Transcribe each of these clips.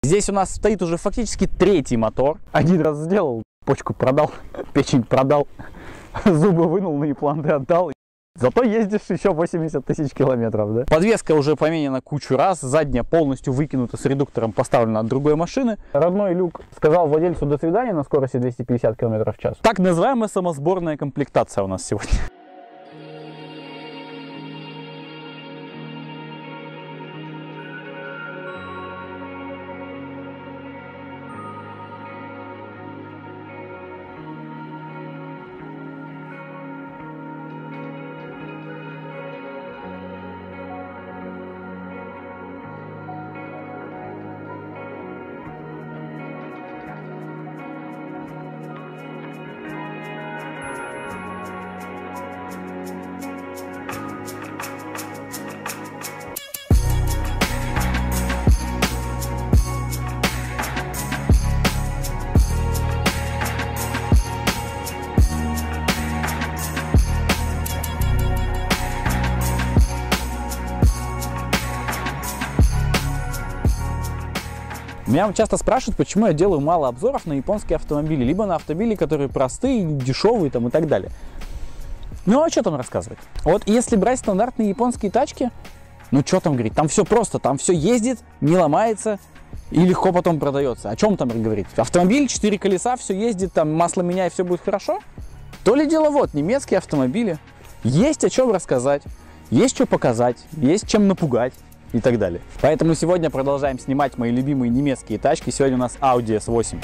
Здесь у нас стоит уже фактически третий мотор. Один раз сделал, почку продал, печень продал, зубы вынул, на импланты отдал. Зато ездишь еще 80 тысяч километров, да? Подвеска уже поменена кучу раз, задняя полностью выкинута с редуктором, поставлена от другой машины. Родной люк сказал владельцу до свидания на скорости 250 км в час. Так называемая самосборная комплектация у нас сегодня. Меня часто спрашивают, почему я делаю мало обзоров на японские автомобили, либо на автомобили, которые простые, дешевые там, и так далее. Ну а что там рассказывать? Вот если брать стандартные японские тачки, ну что там говорить, там все просто, там все ездит, не ломается и легко потом продается. О чем там говорить? Автомобиль, 4 колеса, все ездит, там масло меняй, все будет хорошо? То ли дело вот, немецкие автомобили. Есть о чем рассказать, есть что показать, есть чем напугать. И так далее. Поэтому сегодня продолжаем снимать мои любимые немецкие тачки. Сегодня у нас Audi S8.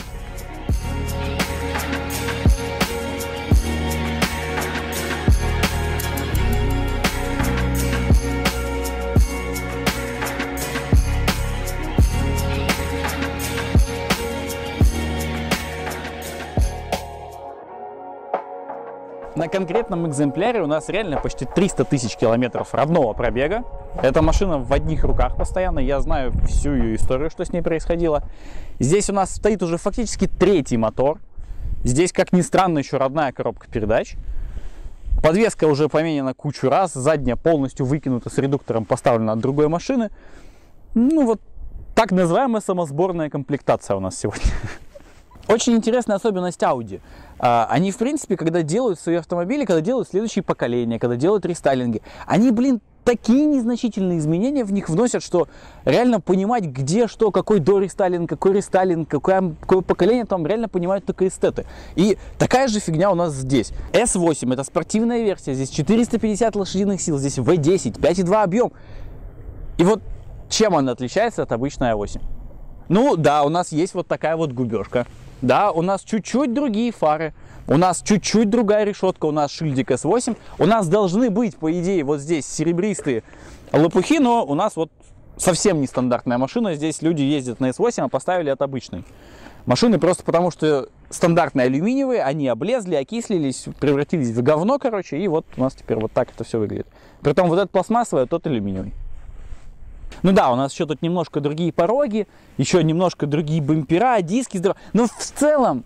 На конкретном экземпляре у нас реально почти 300 тысяч километров родного пробега. Эта машина в одних руках постоянно. Я знаю всю ее историю, что с ней происходило. Здесь у нас стоит уже фактически третий мотор. Здесь, как ни странно, еще родная коробка передач. Подвеска уже поменена кучу раз. Задняя полностью выкинута с редуктором, поставлена от другой машины. Ну вот так называемая самосборная комплектация у нас сегодня. Очень интересная особенность Audi. Они, в принципе, когда делают свои автомобили, когда делают следующие поколения, когда делают рестайлинги, они, блин, такие незначительные изменения в них вносят, что реально понимать, где что, какой дорестайлинг, какое поколение, там реально понимают только эстеты. И такая же фигня у нас здесь. S8 это спортивная версия, здесь 450 лошадиных сил, здесь V10, 5,2 объем. И вот чем она отличается от обычной A8? Ну да, у нас есть вот такая вот губежка. Да, у нас чуть-чуть другие фары, у нас чуть-чуть другая решетка, у нас шильдик S8. У нас должны быть, по идее, вот здесь серебристые лопухи, но у нас вот совсем нестандартная машина. Здесь люди ездят на S8, а поставили от обычной машины, просто потому что стандартные алюминиевые, они облезли, окислились, превратились в говно, короче, и вот у нас теперь вот так это все выглядит. Притом вот этот пластмассовый, а тот алюминиевый. Ну да, у нас еще тут немножко другие пороги, еще немножко другие бампера, диски. Но в целом,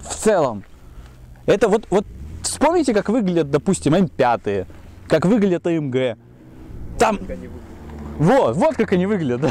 это вот вспомните, как выглядят, допустим, М5, как выглядят АМГ. Там, вот как они выглядят.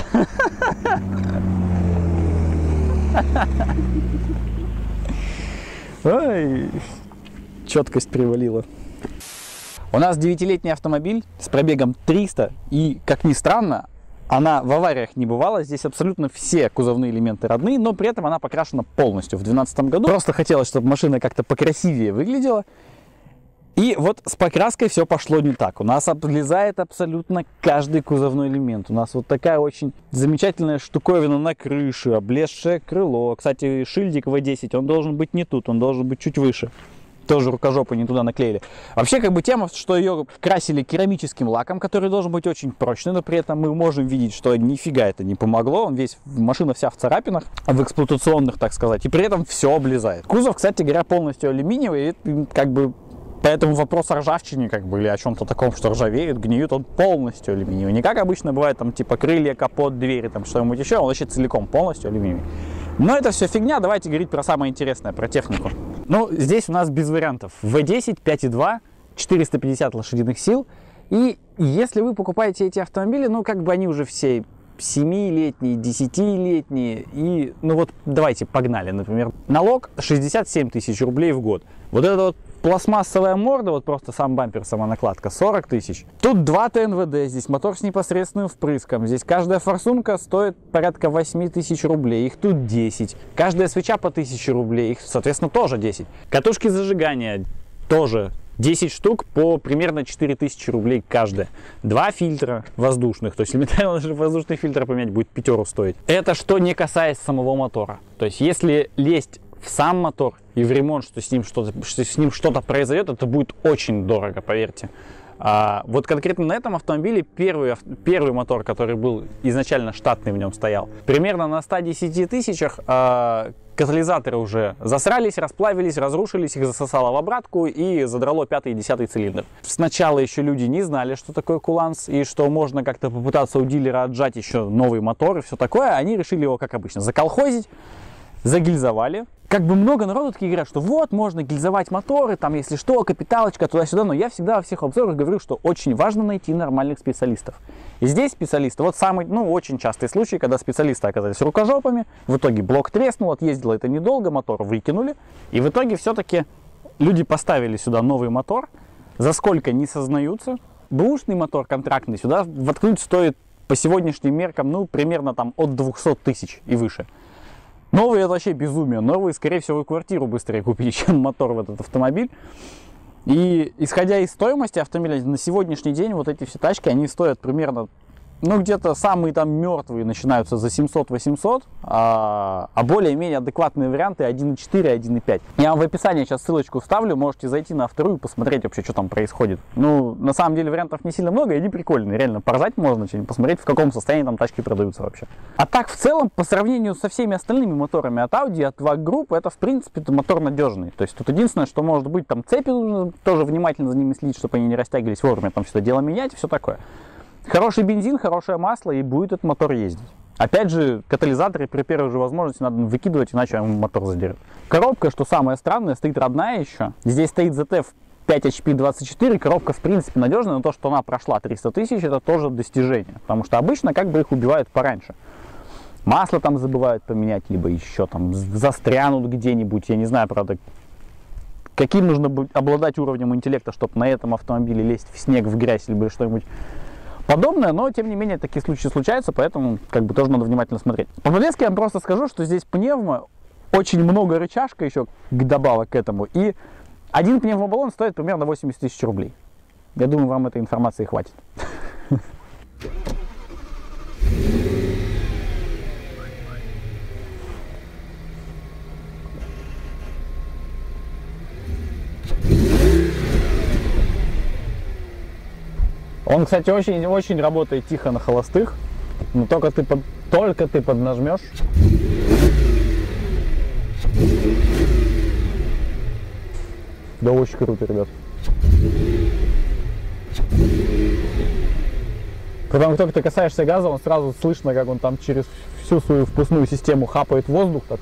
Ой, четкость привалила. У нас 9-летний автомобиль с пробегом 300, и, как ни странно, она в авариях не бывала, здесь абсолютно все кузовные элементы родные, но при этом она покрашена полностью в 2012 году. Просто хотелось, чтобы машина как-то покрасивее выглядела. И вот с покраской все пошло не так. У нас облезает абсолютно каждый кузовной элемент. У нас вот такая очень замечательная штуковина на крыше, облезшее крыло. Кстати, шильдик V10, он должен быть не тут, он должен быть чуть выше. Тоже рукожопы не туда наклеили. Вообще, как бы тема, что ее красили керамическим лаком, который должен быть очень прочный, но при этом мы можем видеть, что нифига это не помогло. Он машина вся в царапинах, в эксплуатационных, так сказать, и при этом все облезает. Кузов, кстати говоря, полностью алюминиевый, и как бы поэтому вопрос о ржавчине, как бы, или о чем-то таком, что ржавеет, гниет, он полностью алюминиевый. Не как обычно бывает, там, типа, крылья, капот, двери, там, что-нибудь еще, он вообще целиком полностью алюминиевый. Но это все фигня, давайте говорить про самое интересное, про технику. Ну, здесь у нас без вариантов. V10, 5,2, 450 лошадиных сил. И если вы покупаете эти автомобили, ну, как бы они уже все 7-летние, 10-летние. И, ну вот, давайте, погнали, например. Налог 67 тысяч рублей в год. Вот это вот пластмассовая морда, вот просто сам бампер, сама накладка, 40 тысяч. Тут 2 ТНВД, здесь мотор с непосредственным впрыском. Здесь каждая форсунка стоит порядка 8 тысяч рублей, их тут 10. Каждая свеча по 1000 рублей, их, соответственно, тоже 10. Катушки зажигания тоже 10 штук по примерно 4000 рублей каждая. 2 фильтра воздушных, то есть элементарно даже воздушный фильтр поменять будет 5 стоить. Это что не касаясь самого мотора. То есть если лезть в сам мотор и в ремонт, что с ним что-то произойдет, это будет очень дорого, поверьте. Вот конкретно на этом автомобиле первый мотор, который был изначально штатный, в нем стоял, примерно на 110 тысячах катализаторы уже засрались, расплавились, разрушились, их засосало в обратку и задрало 5 и 10 цилиндр. Сначала еще люди не знали, что такое куланс и что можно как-то попытаться у дилера отжать еще новый мотор и все такое. Они решили его, как обычно, заколхозить, загильзовали. Как бы много народу такие говорят, что вот, можно гильзовать моторы, там, если что, капиталочка, туда-сюда. Но я всегда во всех обзорах говорю, что очень важно найти нормальных специалистов. И здесь специалисты, вот самый, очень частый случай, когда специалисты оказались рукожопами, в итоге блок треснул, отъездило это недолго, мотор выкинули. И в итоге все-таки люди поставили сюда новый мотор, за сколько не сознаются. Бэушный мотор контрактный сюда воткнуть стоит по сегодняшним меркам, примерно там от 200 тысяч и выше. Новый это вообще безумие. Новый, скорее всего, вы квартиру быстрее купили, чем мотор в этот автомобиль. И исходя из стоимости автомобиля, на сегодняшний день вот эти все тачки, они стоят примерно, где-то самые там мертвые начинаются за 700-800, а более-менее адекватные варианты 1.4, 1.5. Я вам в описании сейчас ссылочку вставлю, можете зайти на вторую и посмотреть вообще, что там происходит. На самом деле вариантов не сильно много, и они прикольные, реально поржать можно, посмотреть, в каком состоянии там тачки продаются вообще. А так, в целом, по сравнению со всеми остальными моторами от Audi, от VAG Group, это, в принципе, мотор надежный. То есть тут единственное, что может быть, там цепи нужно тоже внимательно за ними следить, чтобы они не растягивались вовремя, там все это дело менять и все такое. Хороший бензин, хорошее масло, и будет этот мотор ездить. Опять же, катализаторы при первой же возможности надо выкидывать, иначе он мотор задерет. Коробка, что самое странное, стоит родная еще. Здесь стоит ZF 5HP24, коробка в принципе надежная, но то, что она прошла 300 тысяч, это тоже достижение. Потому что обычно их убивают пораньше. Масло там забывают поменять, либо еще там застрянут где-нибудь, я не знаю, правда, каким нужно обладать уровнем интеллекта, чтобы на этом автомобиле лезть в снег, в грязь, либо что-нибудь подобное, но тем не менее такие случаи случаются, поэтому тоже надо внимательно смотреть. По подвеске я вам просто скажу, что здесь пневмо, очень много рычажка еще добавок к этому, и один пневмобаллон стоит примерно 80 тысяч рублей. Я думаю, вам этой информации хватит. Он, кстати, очень работает тихо на холостых, но только ты поднажмешь. Да, очень круто, ребят. Когда только ты касаешься газа, он сразу слышно, как он там через всю свою впускную систему хапает воздух, так.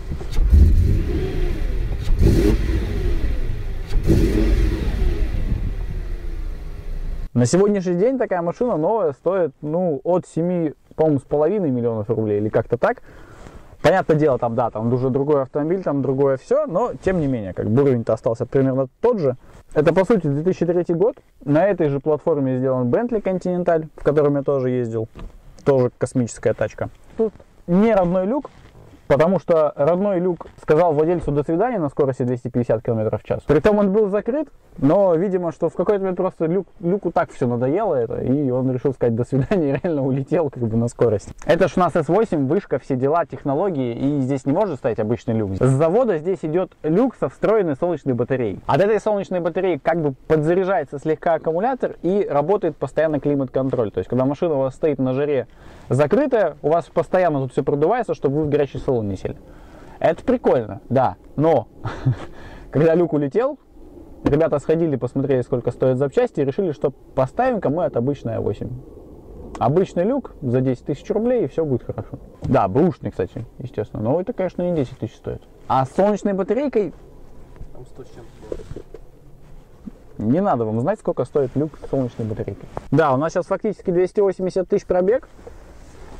На сегодняшний день такая машина новая стоит, от 7, по-моему, 7,5 миллионов рублей или как-то так. Понятное дело, там уже другой автомобиль, там другое все, но тем не менее, уровень-то остался примерно тот же. Это, по сути, 2003 год. На этой же платформе сделан Bentley Continental, в котором я тоже ездил. Тоже космическая тачка. Тут не родной люк, потому что родной люк сказал владельцу до свидания на скорости 250 км в час. Притом он был закрыт, но, видимо, что в какой-то момент просто люку так все надоело это, и он решил сказать до свидания и реально улетел на скорость. Это ж у нас S8, вышка, все дела, технологии, и здесь не может стоять обычный люк. С завода здесь идет люк со встроенной солнечной батареей. От этой солнечной батареи подзаряжается слегка аккумулятор и работает постоянно климат-контроль. То есть, когда машина у вас стоит на жаре закрытая, у вас постоянно тут все продувается, чтобы вы в горячий салон не сели. Это прикольно, да, но когда люк улетел, ребята сходили, посмотрели, сколько стоят запчасти и решили, что поставим-ка мы от обычной А8. Обычный люк за 10 тысяч рублей, и все будет хорошо. Да, бэушный, кстати, естественно, но это, конечно, не 10 тысяч стоит. А с солнечной батарейкой... Там 100 с чем-то. Не надо вам знать, сколько стоит люк с солнечной батарейкой. Да, у нас сейчас фактически 280 тысяч пробег.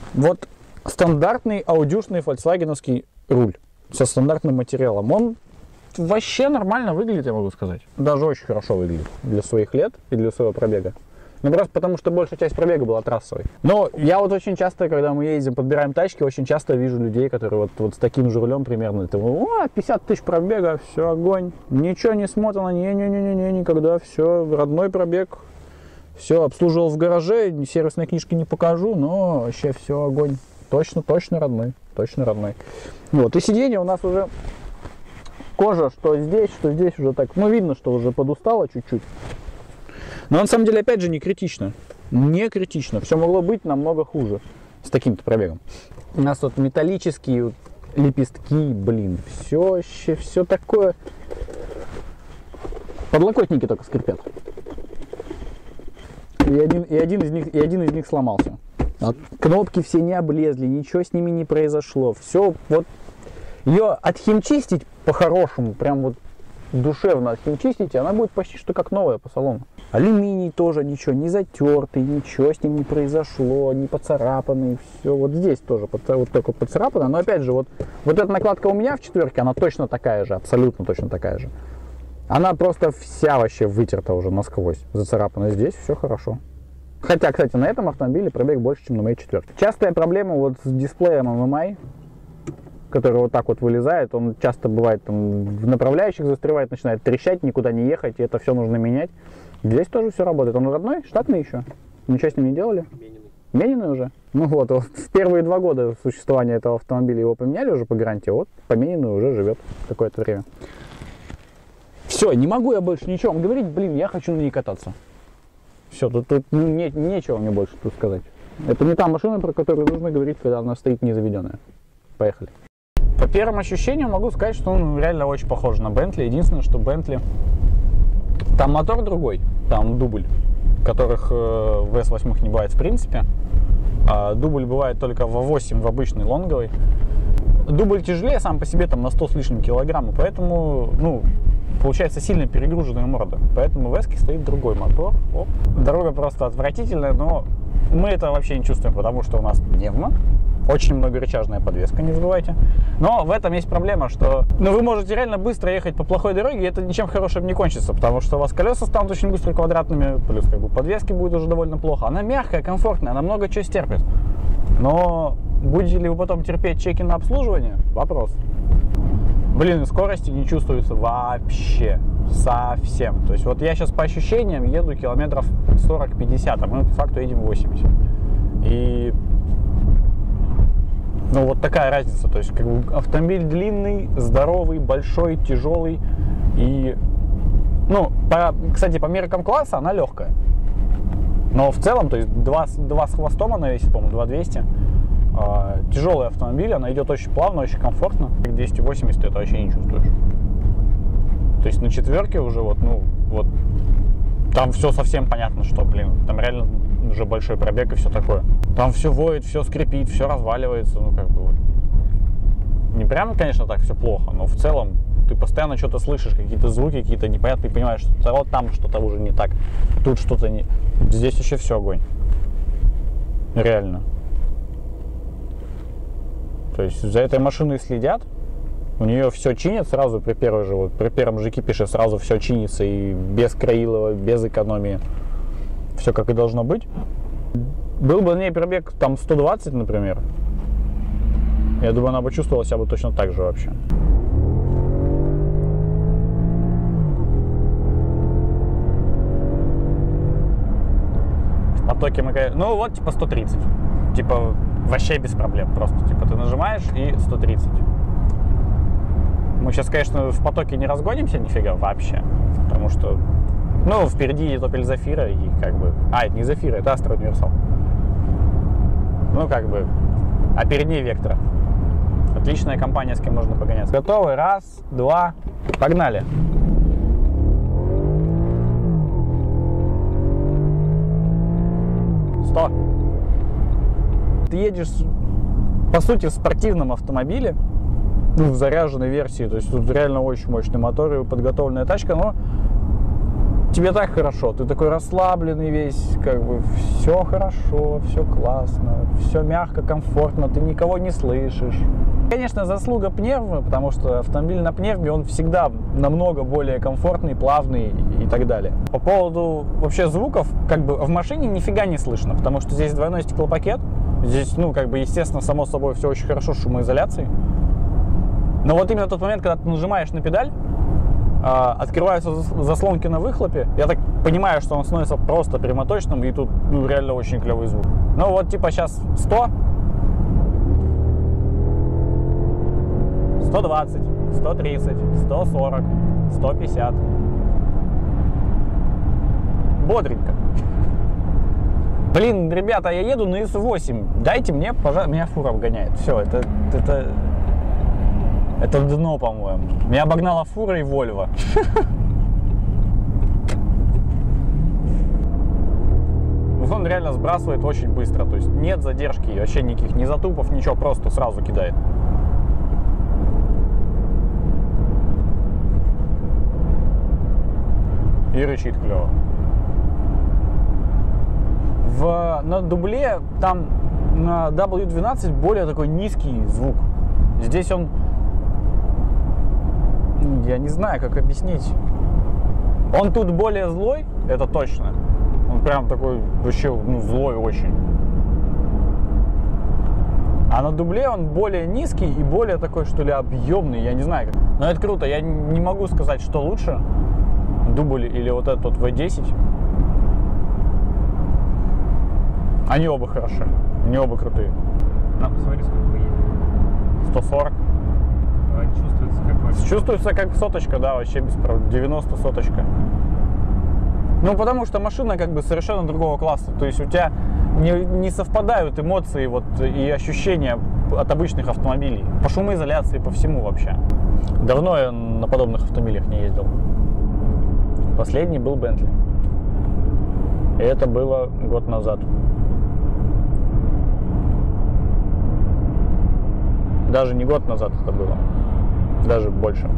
Вот стандартный аудюшный фольксвагеновский руль со стандартным материалом. Он вообще нормально выглядит, я могу сказать. Даже очень хорошо выглядит для своих лет и для своего пробега. Ну, просто потому, что большая часть пробега была трассовой. Но я вот очень часто, когда мы ездим, подбираем тачки, очень часто вижу людей, которые вот с таким же рулем примерно. Это, 50 тысяч пробега, все, огонь. Ничего не смотано, не-не-не-не, никогда, все, родной пробег. Все, обслуживал в гараже, сервисной книжки не покажу, но вообще все, огонь. Точно родной, точно родной. Вот, и сиденье у нас уже кожа, что здесь уже так, ну, видно, что уже подустало чуть-чуть. Но на самом деле, опять же, не критично. Не критично. Все могло быть намного хуже с таким-то пробегом. У нас тут металлические лепестки, блин, все такое. Подлокотники только скрипят. И один из них сломался. Кнопки все не облезли, ничего с ними не произошло. Все, вот ее отхимчистить по-хорошему, прям вот душевно отхимчистить, и она будет почти что как новая по салону. Алюминий тоже ничего, не затертый, ничего с ним не произошло, не поцарапанный, все. Вот здесь тоже вот только поцарапано, но опять же, вот эта накладка у меня в четверке, она точно такая же, абсолютно точно такая же. Она просто вся вообще вытерта уже насквозь, зацарапана. Здесь все хорошо. Хотя, кстати, на этом автомобиле пробег больше, чем на моей четверке. Частая проблема вот с дисплеем MMI, который вот так вот вылезает, он часто бывает там в направляющих застревает, начинает трещать, никуда не ехать, и это все нужно менять. Здесь тоже все работает. Он родной, штатный еще. Ничего с ним не делали? Мененный уже? Ну вот, в первые 2 года существования этого автомобиля его поменяли уже по гарантии, вот помененный уже живет какое-то время. Все, не могу я больше ничего вам говорить, блин, я хочу на ней кататься. Все, тут нечего мне больше тут сказать. Это не та машина, про которую нужно говорить, когда она стоит незаведенная. Поехали. По первым ощущениям могу сказать, что он реально очень похож на Bentley. Единственное, что Bentley, там мотор другой, там дубль, которых в S8 не бывает в принципе. А дубль бывает только в V8, в обычной лонговой. Дубль тяжелее сам по себе там на 100 с лишним килограмм, поэтому, ну, получается сильно перегруженная морда. Поэтому в S-ке стоит другой мотор. Оп. Дорога просто отвратительная, но мы это вообще не чувствуем, потому что у нас пневмо. Очень многорычажная подвеска, не забывайте. Но в этом есть проблема, что вы можете реально быстро ехать по плохой дороге, и это ничем хорошим не кончится, потому что у вас колеса станут очень быстро квадратными, плюс как бы подвески будет уже довольно плохо. Она мягкая, комфортная, она много чего стерпит. Но будете ли вы потом терпеть чеки на обслуживание? Вопрос. Блин, и скорости не чувствуется вообще, совсем. То есть вот я сейчас по ощущениям еду километров 40-50, а мы по факту едем 80. И ну вот такая разница, то есть как бы автомобиль длинный, здоровый, большой, тяжелый и, ну, кстати, по меркам класса она легкая, но в целом, то есть 2 с хвостом она весит, по-моему, 2200, тяжелый автомобиль, она идет очень плавно, очень комфортно, 280 ты это вообще не чувствуешь, то есть на четверке уже вот, ну, вот там все совсем понятно, что, блин, там реально уже большой пробег и все такое. Там все воет, все скрипит, все разваливается, ну как бы вот. Не прямо, конечно, так все плохо, но в целом ты постоянно что-то слышишь, какие-то звуки, какие-то непонятные, понимаешь, что вот там что-то уже не так, тут что-то не... Здесь еще все огонь. Реально. То есть за этой машиной следят, у нее все чинят сразу при первой же, вот при первом же кипише сразу все чинится и без краилова, без экономии. Все как и должно быть. Был бы на ней пробег там 120, например, я думаю, она бы чувствовала себя бы точно так же вообще. В потоке мы, ну вот типа 130, типа вообще без проблем, просто типа ты нажимаешь и 130. Мы сейчас, конечно, в потоке не разгонимся нифига вообще, потому что, ну, впереди едет Opel Zafira и как бы... А, это не Zafira, это Astra Universal. Ну, как бы, а перед ней Vectra. Отличная компания, с кем можно погоняться. Готовы? Раз, два, погнали. Сто. Ты едешь, по сути, в спортивном автомобиле, ну, в заряженной версии, то есть тут реально очень мощный мотор и подготовленная тачка, но тебе так хорошо, ты такой расслабленный весь, как бы все хорошо, все классно, все мягко, комфортно, ты никого не слышишь. Конечно, заслуга пневмы, потому что автомобиль на пневме, он всегда намного более комфортный, плавный и так далее. По поводу вообще звуков, как бы в машине нифига не слышно, потому что здесь двойной стеклопакет, здесь, ну, как бы, естественно, само собой, все очень хорошо с шумоизоляцией. Но вот именно тот момент, когда ты нажимаешь на педаль, открываются заслонки на выхлопе, я так понимаю, что он становится просто прямоточным, и тут, ну, реально очень клевый звук. Ну вот типа сейчас 100, 120, 130, 140, 150. Бодренько. Блин, ребята, я еду на ИС-8, дайте мне, пожалуйста, меня фура обгоняет. Все, это дно, по-моему. Меня обогнала фура и Вольво. Он реально сбрасывает очень быстро. То есть нет задержки, вообще никаких ни затупов, ничего, просто сразу кидает. И рычит клево. На дубле, там на W12 более такой низкий звук. Здесь он... Я не знаю, как объяснить. Он тут более злой, это точно. Он прям такой вообще, ну, злой очень. А на дубле он более низкий и более такой, что ли, объемный. Я не знаю. Но это круто. Я не могу сказать, что лучше. Дубль или вот этот вот V10. Они оба хороши. Они оба крутые. Ну, посмотри, сколько вы едете. 140. Чувствуется как вообще? Чувствуется как соточка, да, вообще без проблем. 90 соточка. Ну, потому что машина как бы совершенно другого класса. То есть у тебя не совпадают эмоции вот, и ощущения от обычных автомобилей. По шумоизоляции, по всему вообще. Давно я на подобных автомобилях не ездил. Последний был Bentley. И это было год назад. Даже не год назад это было. Даже больше.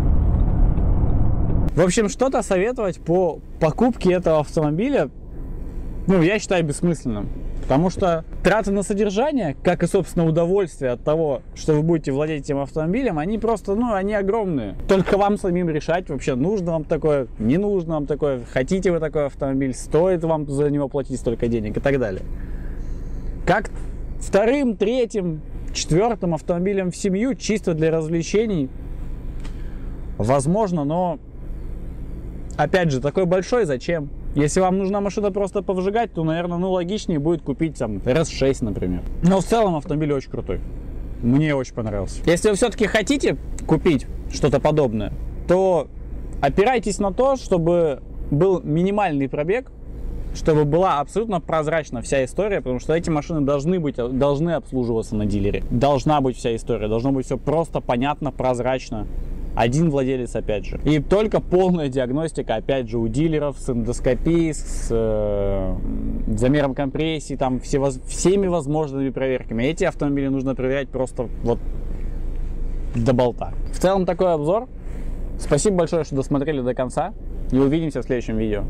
В общем, что-то советовать по покупке этого автомобиля, ну, я считаю бессмысленным. Потому что траты на содержание, как и, собственно, удовольствие от того, что вы будете владеть этим автомобилем, они просто, ну, они огромные. Только вам самим решать, вообще, нужно вам такое, не нужно вам такое, хотите вы такой автомобиль, стоит вам за него платить столько денег и так далее. Как вторым, третьим, четвертым автомобилем в семью, чисто для развлечений, возможно, но, опять же, такой большой зачем? Если вам нужна машина просто повжигать, то, наверное, ну, логичнее будет купить там RS6, например. Но в целом автомобиль очень крутой. Мне очень понравился. Если вы все-таки хотите купить что-то подобное, то опирайтесь на то, чтобы был минимальный пробег, чтобы была абсолютно прозрачна вся история, потому что эти машины должны обслуживаться на дилере. Должна быть вся история, должно быть все просто, понятно, прозрачно. Один владелец, опять же. И только полная диагностика, опять же, у дилеров с эндоскопией, с замером компрессии, там всеми возможными проверками. Эти автомобили нужно проверять просто вот до болта. В целом такой обзор. Спасибо большое, что досмотрели до конца. И увидимся в следующем видео.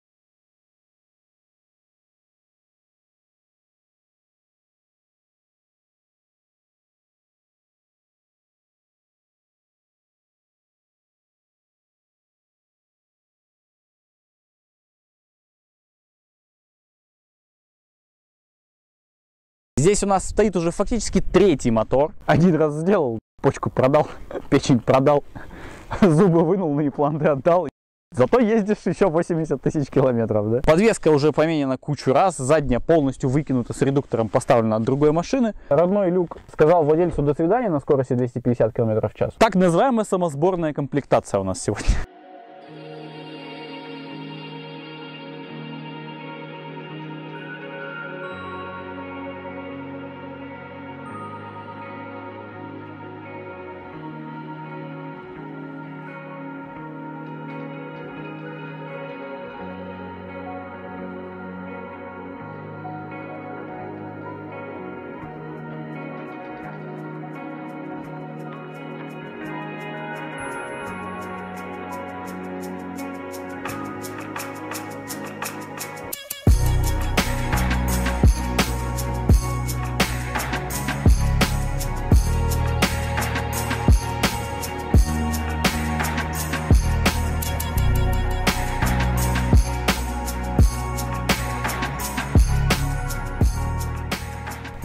Здесь у нас стоит уже фактически третий мотор. Один раз сделал, почку продал, печень продал, зубы вынул, на импланты отдал. Зато ездишь еще 80 тысяч километров, да? Подвеска уже поменена кучу раз, задняя полностью выкинута с редуктором, поставлена от другой машины. Родной люк сказал владельцу до свидания на скорости 250 км в час. Так называемая самосборная комплектация у нас сегодня.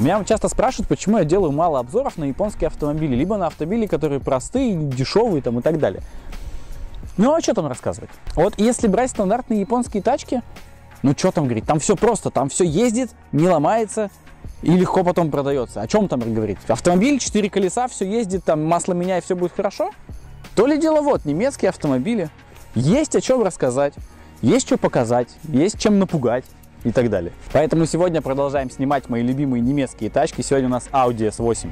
Меня часто спрашивают, почему я делаю мало обзоров на японские автомобили, либо на автомобили, которые простые, дешевые там, и так далее. Ну а что там рассказывать? Вот если брать стандартные японские тачки, ну что там говорить, там все просто, там все ездит, не ломается и легко потом продается. О чем там говорить? Автомобиль, 4 колеса, все ездит, там масло меняй, все будет хорошо? То ли дело вот, немецкие автомобили. Есть о чем рассказать, есть что показать, есть чем напугать и так далее. Поэтому сегодня продолжаем снимать мои любимые немецкие тачки. Сегодня у нас Audi S8.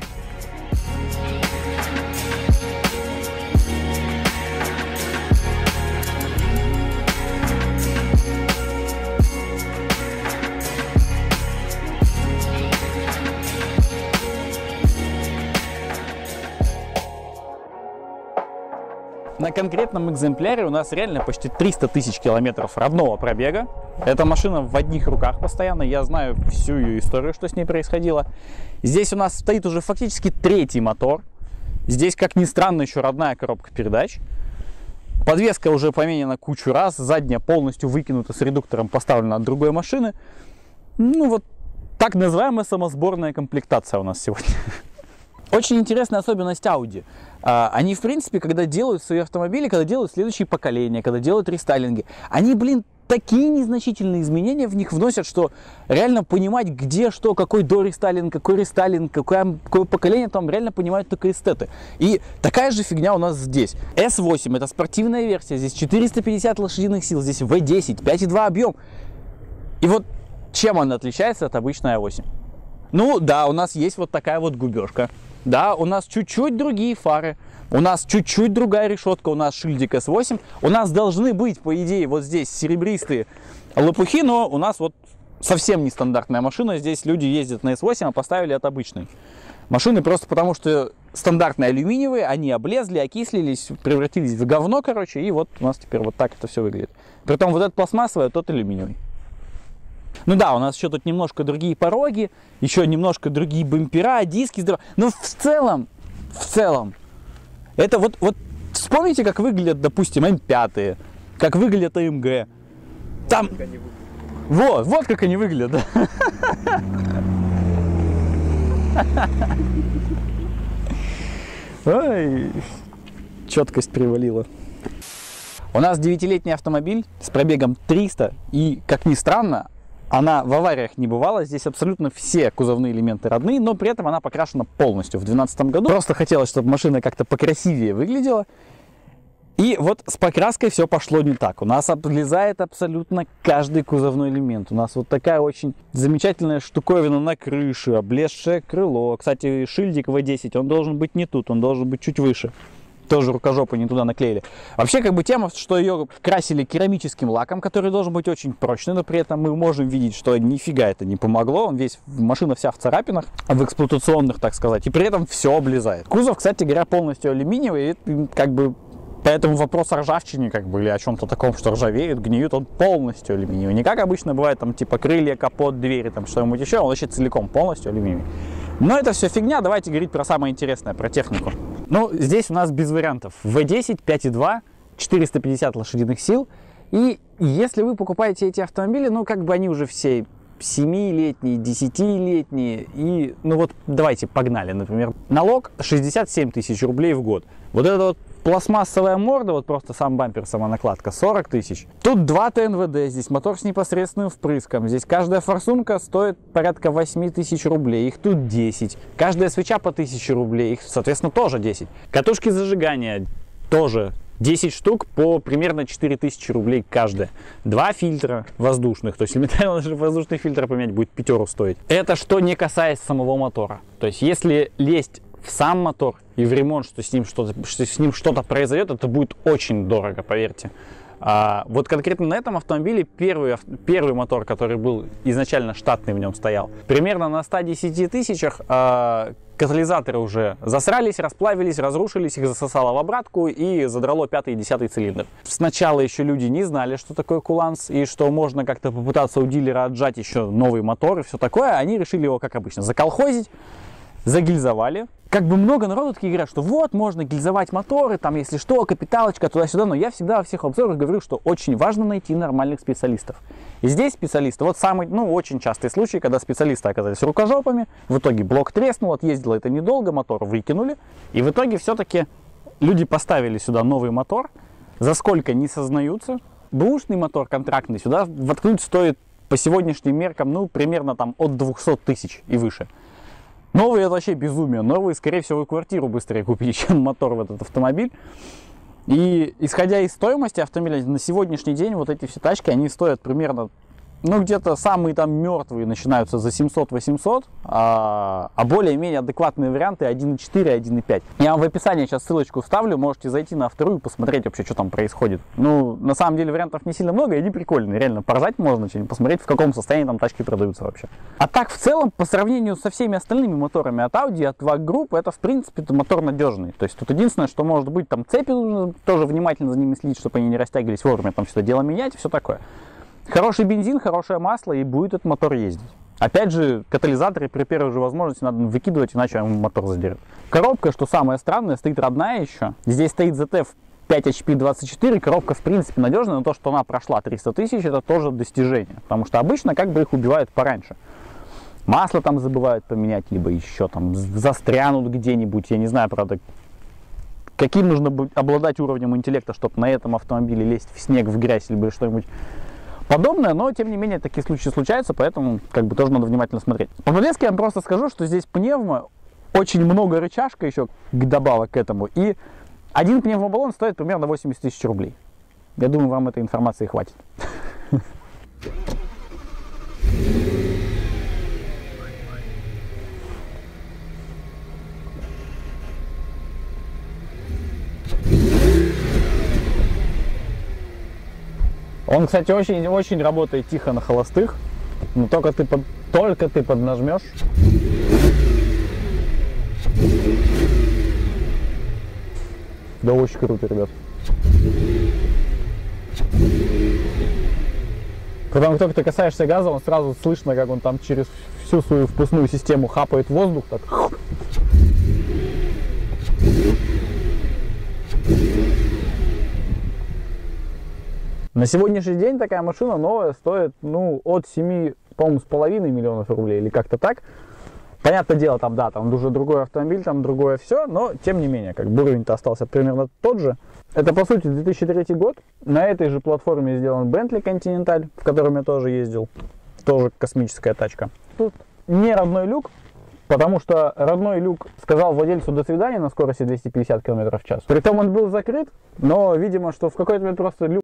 На конкретном экземпляре у нас реально почти 300 тысяч километров родного пробега. Эта машина в одних руках постоянно, я знаю всю ее историю, что с ней происходило. Здесь у нас стоит уже фактически третий мотор. Здесь, как ни странно, еще родная коробка передач. Подвеска уже поменена кучу раз, задняя полностью выкинута с редуктором, поставлена от другой машины. Ну вот так называемая самосборная комплектация у нас сегодня. Очень интересная особенность Audi. Они, в принципе, когда делают свои автомобили, когда делают следующие поколения, когда делают рестайлинги, они, такие незначительные изменения в них вносят, что реально понимать, где что, какой дорестайлинг, какое поколение, там реально понимают только эстеты. И такая же фигня у нас здесь. S8 это спортивная версия, здесь 450 лошадиных сил, здесь V10, 5,2 объем. И вот чем она отличается от обычной A8? Ну да, у нас есть вот такая вот губежка. Да, у нас чуть-чуть другие фары, у нас чуть-чуть другая решетка, у нас шильдик S8. У нас должны быть, по идее, вот здесь серебристые лопухи, но у нас вот совсем нестандартная машина. Здесь люди ездят на S8, а поставили от обычной машины, просто потому что стандартные алюминиевые, они облезли, окислились, превратились в говно, короче, и вот у нас теперь вот так это все выглядит. Притом вот этот пластмассовый, а тот алюминиевый. Ну да, у нас еще тут немножко другие пороги, еще немножко другие бампера, диски. Но в целом, это вот вспомните, как выглядят, допустим, М5, как выглядят АМГ. Там, вот как они выглядят. Ой, четкость привалила. У нас 9-летний автомобиль с пробегом 300, и, как ни странно, она в авариях не бывала, здесь абсолютно все кузовные элементы родные, но при этом она покрашена полностью в 2012 году. Просто хотелось, чтобы машина как-то покрасивее выглядела. И вот с покраской все пошло не так. У нас облезает абсолютно каждый кузовной элемент. У нас вот такая очень замечательная штуковина на крыше, облезшее крыло. Кстати, шильдик V10, он должен быть не тут, он должен быть чуть выше. Тоже рукожопы не туда наклеили. Вообще, как бы тема, что ее красили керамическим лаком, который должен быть очень прочный, но при этом мы можем видеть, что нифига это не помогло. Машина вся в царапинах, в эксплуатационных, так сказать, и при этом все облезает. Кузов, кстати говоря, полностью алюминиевый, и как бы поэтому вопрос о ржавчине, как бы, или о чем-то таком, что ржавеет, гниет, он полностью алюминиевый. Не как обычно бывает, там, типа, крылья, капот, двери, там, что-нибудь еще, он вообще целиком полностью алюминиевый. Но это все фигня, давайте говорить про самое интересное, про технику. Ну, здесь у нас без вариантов. V10, 5,2, 450 лошадиных сил. И если вы покупаете эти автомобили, ну, как бы они уже все 7-летние, 10-летние. И, ну вот, давайте, погнали. Например, налог 67 тысяч рублей в год. Вот это вот пластмассовая морда, вот просто сам бампер, сама накладка, 40 тысяч. Тут 2 ТНВД, здесь мотор с непосредственным впрыском. Здесь каждая форсунка стоит порядка 8 тысяч рублей, их тут 10. Каждая свеча по 1000 рублей, их, соответственно, тоже 10. Катушки зажигания тоже 10 штук по примерно 4000 рублей каждая. 2 фильтра воздушных, то есть элементарно даже воздушный фильтр поменять будет 5 стоить. Это что не касаясь самого мотора. То есть если лезть в сам мотор и в ремонт, что с ним что-то произойдет, это будет очень дорого, поверьте. Вот конкретно на этом автомобиле первый мотор, который был изначально штатный, в нем стоял, примерно на 110 тысячах катализаторы уже засрались, расплавились, разрушились, их засосало в обратку и задрало 5-й и 10-й цилиндр. Сначала еще люди не знали, что такое куланс и что можно как-то попытаться у дилера отжать еще новый мотор и все такое. Они решили его, как обычно, заколхозить, загильзовали. как бы много народу такие говорят, что вот, можно гильзовать моторы, там, если что, капиталочка, туда-сюда, но я всегда во всех обзорах говорю, что очень важно найти нормальных специалистов. И здесь специалисты, вот самый, очень частый случай, когда специалисты оказались рукожопами, в итоге блок треснул, отъездило это недолго, мотор выкинули, и в итоге все-таки люди поставили сюда новый мотор, за сколько не сознаются. Бэушный мотор контрактный сюда воткнуть стоит по сегодняшним меркам, примерно там от 200 тысяч и выше. Новый это вообще безумие. Новый, скорее всего, и квартиру быстрее купить, чем мотор в этот автомобиль. И исходя из стоимости автомобиля, на сегодняшний день вот эти все тачки, они стоят примерно, где-то самые там мертвые начинаются за 700-800, а более-менее адекватные варианты 1.4, 1.5. Я вам в описании сейчас ссылочку вставлю, можете зайти на вторую, посмотреть вообще, что там происходит. На самом деле вариантов не сильно много, и они прикольные, реально поржать можно, посмотреть, в каком состоянии там тачки продаются вообще. А так, в целом, по сравнению со всеми остальными моторами от Audi, от VAG Group, это, в принципе, мотор надежный. То есть тут единственное, что может быть, там цепи нужно тоже внимательно за ними следить, чтобы они не растягивались вовремя, там все это дело менять и все такое. Хороший бензин, хорошее масло, и будет этот мотор ездить. Опять же, катализаторы при первой же возможности надо выкидывать, иначе мотор задерет. Коробка, что самое странное, стоит родная еще. Здесь стоит ZF 5HP24, коробка в принципе надежная, но то, что она прошла 300 тысяч, это тоже достижение. Потому что обычно их убивают пораньше. Масло там забывают поменять, либо еще там застрянут где-нибудь, я не знаю, правда, каким нужно обладать уровнем интеллекта, чтобы на этом автомобиле лезть в снег, в грязь, либо что-нибудь подобное, но тем не менее такие случаи случаются, поэтому тоже надо внимательно смотреть. По-моделски я вам просто скажу, что здесь пневмо, очень много рычажка еще добавок к этому, и один пневмобаллон стоит примерно 80 тысяч рублей. Я думаю, вам этой информации хватит. Он, кстати, очень работает тихо на холостых, но только ты поднажмешь. Да, очень круто, ребят. Когда только ты касаешься газа, он сразу слышно, как он там через всю свою впускную систему хапает воздух. Так. На сегодняшний день такая машина новая стоит, от 7, по-моему, с половиной миллионов рублей или как-то так. Понятное дело, там уже другой автомобиль, там другое все, но тем не менее, уровень-то остался примерно тот же. Это, по сути, 2003 год. На этой же платформе сделан Bentley Continental, в котором я тоже ездил. Тоже космическая тачка. Тут не родной люк, потому что родной люк сказал владельцу до свидания на скорости 250 км в час. Притом он был закрыт, но, видимо, что в какой-то момент просто люк